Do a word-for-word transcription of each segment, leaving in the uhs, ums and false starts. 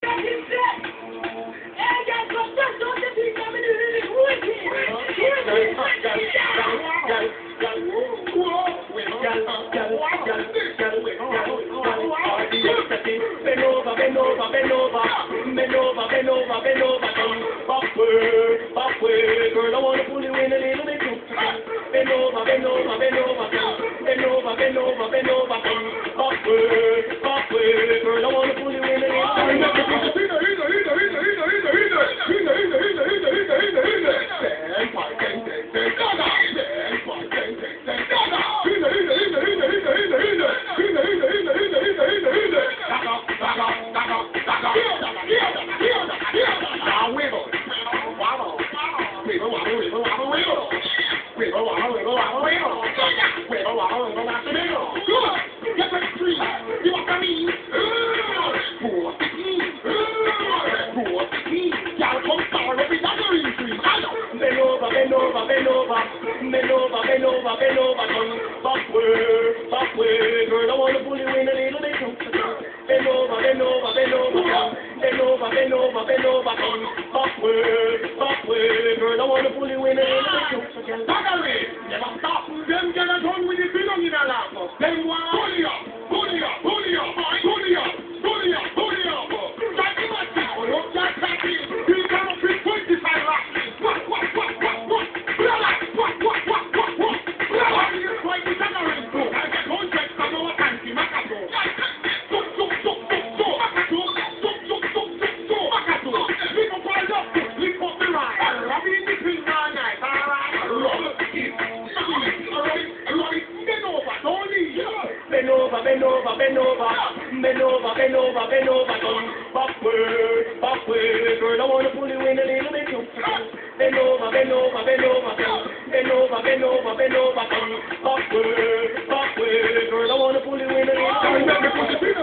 Bend over, bend over, bend over, bend over, bend over, bend over, backward, backward, girl, I wanna pull you in a little bit too. Bend over, bend over, bend over, bend over, bend over, bend over, backward, backward, girl, I wanna pull you in a little bit too. Bend over, bend over, bend over, bend over, bend over, bend over, backward, backward, girl, I wanna pull you in a little bit too. Bend over, bend over, bend over, bend over, bend over, bend over, backward, backward, girl, I wanna pull you in a little bit too. Baggery, never stop. Them get a gun with the pillow in a lap. Them want pull you up, pull you up, pull you up, pull you up, pull you up, pull you up. That's the matter. Oh, look, that's that thing. You come up with twenty-five racks. What, what, what, what, what? What, what, what, what, what, what? How do you fight the Baggery too? I get one check from our country, Makato. So, so, so, so, so, Makato. So, so, so, so, so, Makato. Lift up all up, lift up the right. I'll rub it in the finger all night, all right? Rub it. Bend over, bend over, bend over, bend over, bend over, bend over, backward, backward, girl, I wanna pull you in a little bit too. Bend over, bend over, bend over, bend over, bend over, bend over, backward, backward, girl, I wanna pull you in a little bit too.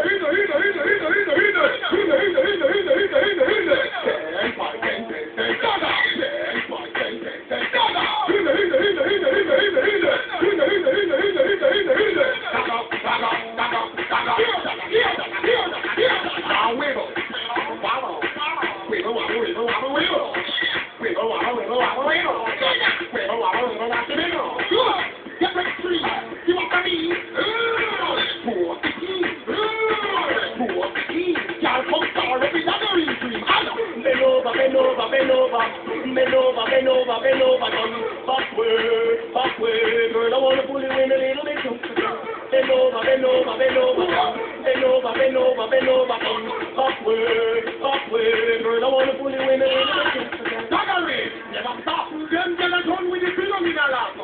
Bend over, bend over, bend over, bend over, bend over, bend over, backward, backward, girl, I wanna pull you in a little bit too. Bend over, bend over, bend over, bend over, bend over, bend over, backward, backward, girl, I wanna pull you in a little bit too. Baggery, never stop. Them get a gun with the pillow in a lap.